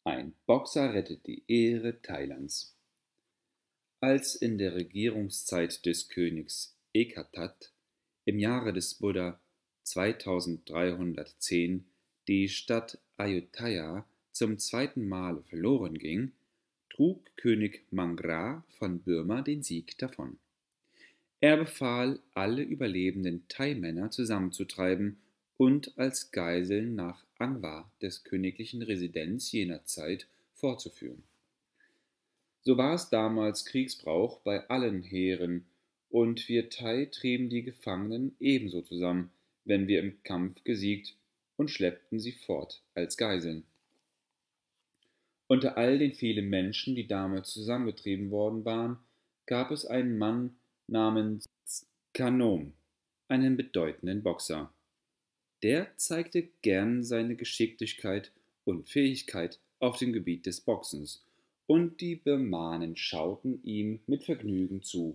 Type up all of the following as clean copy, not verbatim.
Ein Boxer rettet die Ehre Thailands. Als in der Regierungszeit des Königs Ekatat im Jahre des Buddha 2310 die Stadt Ayutthaya zum zweiten Male verloren ging, trug König Mangra von Birma den Sieg davon. Er befahl, alle überlebenden Thai-Männer zusammenzutreiben und als Geiseln nach Angwa, des königlichen Residenz jener Zeit, vorzuführen. So war es damals Kriegsbrauch bei allen Heeren, und wir Thai trieben die Gefangenen ebenso zusammen, wenn wir im Kampf gesiegt, und schleppten sie fort als Geiseln. Unter all den vielen Menschen, die damals zusammengetrieben worden waren, gab es einen Mann namens Kanom, einen bedeutenden Boxer. Der zeigte gern seine Geschicklichkeit und Fähigkeit auf dem Gebiet des Boxens, und die Birmanen schauten ihm mit Vergnügen zu.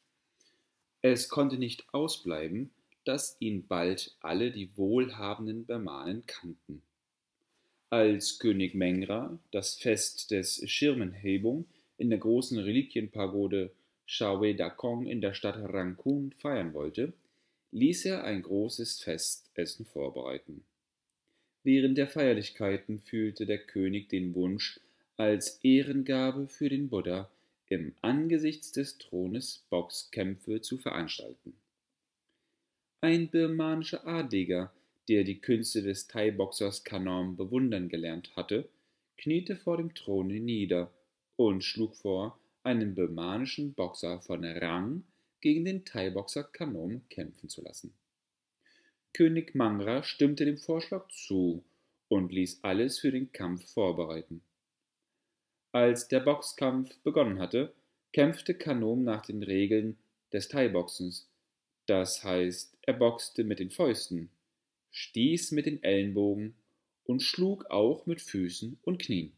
Es konnte nicht ausbleiben, dass ihn bald alle die wohlhabenden Birmanen kannten. Als König Mengra das Fest des Schirmenhebung in der großen Reliquienpagode Shaway Dakong in der Stadt Rangkun feiern wollte, ließ er ein großes Festessen vorbereiten. Während der Feierlichkeiten fühlte der König den Wunsch, als Ehrengabe für den Buddha im Angesicht des Thrones Boxkämpfe zu veranstalten. Ein birmanischer Adliger, der die Künste des Thai-Boxers Kanom bewundern gelernt hatte, kniete vor dem Throne nieder und schlug vor, einen birmanischen Boxer von Rang gegen den Thai-Boxer Kanom kämpfen zu lassen. König Mangra stimmte dem Vorschlag zu und ließ alles für den Kampf vorbereiten. Als der Boxkampf begonnen hatte, kämpfte Kanom nach den Regeln des Thai-Boxens, das heißt, er boxte mit den Fäusten, stieß mit den Ellenbogen und schlug auch mit Füßen und Knien.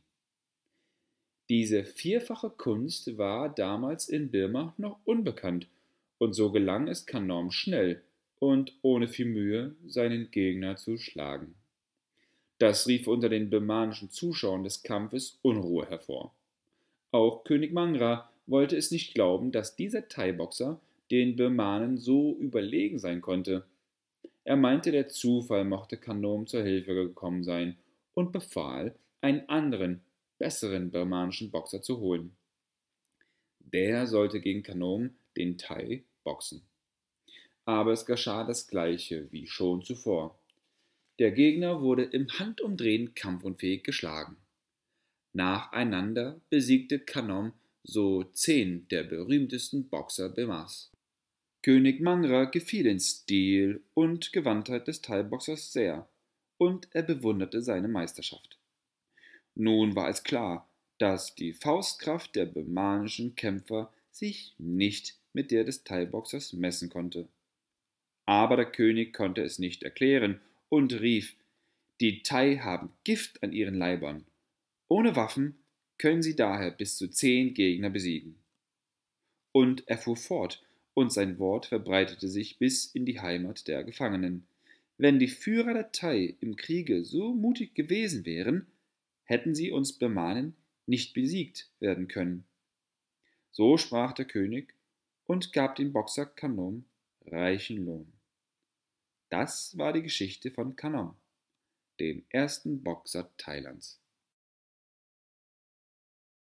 Diese vierfache Kunst war damals in Birma noch unbekannt, und so gelang es Kanom schnell und ohne viel Mühe, seinen Gegner zu schlagen. Das rief unter den birmanischen Zuschauern des Kampfes Unruhe hervor. Auch König Mangra wollte es nicht glauben, dass dieser Thai-Boxer den Birmanen so überlegen sein konnte. Er meinte, der Zufall mochte Kanom zur Hilfe gekommen sein und befahl, einen anderen, besseren birmanischen Boxer zu holen. Der sollte gegen Kanom, den Thai, boxen. Aber es geschah das Gleiche wie schon zuvor. Der Gegner wurde im Handumdrehen kampfunfähig geschlagen. Nacheinander besiegte Kanom so 10 der berühmtesten Boxer Birmas. König Mangra gefiel den Stil und Gewandtheit des Thai-Boxers sehr, und er bewunderte seine Meisterschaft. Nun war es klar, dass die Faustkraft der birmanischen Kämpfer sich nicht mit der des Thai-Boxers messen konnte. Aber der König konnte es nicht erklären und rief: Die Thai haben Gift an ihren Leibern. Ohne Waffen können sie daher bis zu 10 Gegner besiegen. Und er fuhr fort, und sein Wort verbreitete sich bis in die Heimat der Gefangenen. Wenn die Führer der Thai im Kriege so mutig gewesen wären, hätten sie uns Birmanen nicht besiegt werden können. So sprach der König und gab dem Boxer Kanom reichen Lohn. Das war die Geschichte von Kanom, dem ersten Boxer Thailands.